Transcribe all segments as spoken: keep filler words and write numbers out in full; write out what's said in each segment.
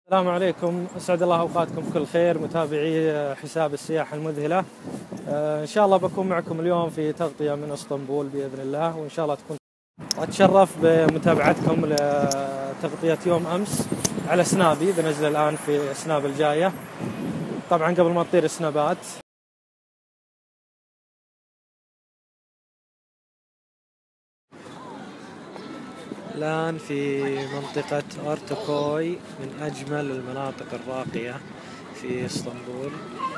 السلام عليكم، أسعد الله أوقاتكم بكل خير متابعي حساب السياحة المذهلة. إن شاء الله بكون معكم اليوم في تغطية من اسطنبول بإذن الله، وإن شاء الله تكون أتشرف بمتابعتكم لتغطية يوم أمس على سنابي. بنزل الآن في سناب الجاية، طبعا قبل ما تطير السنابات. الآن في منطقة أورتاكوي، من أجمل المناطق الراقية في اسطنبول.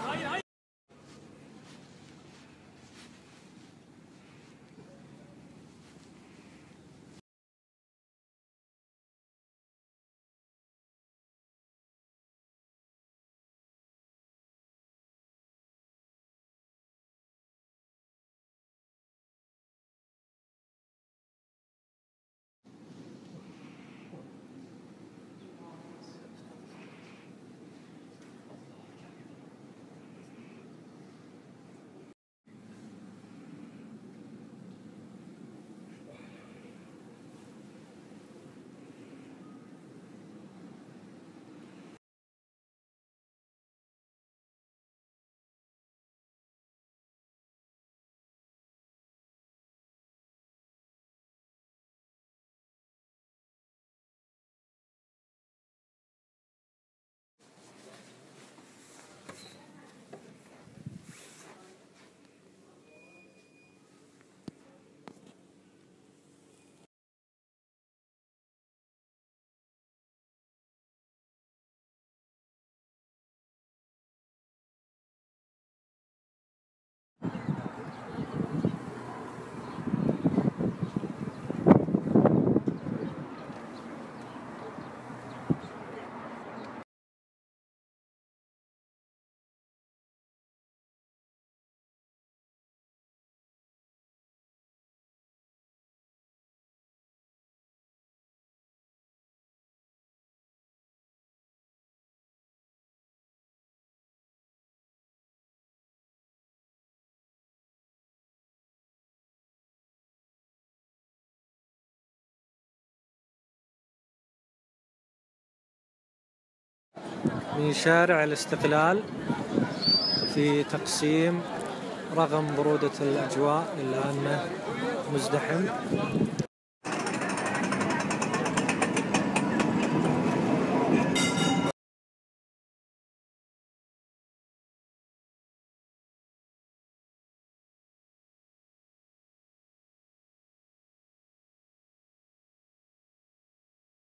من شارع الاستقلال في تقسيم، رغم برودة الأجواء إلا أنه مزدحم.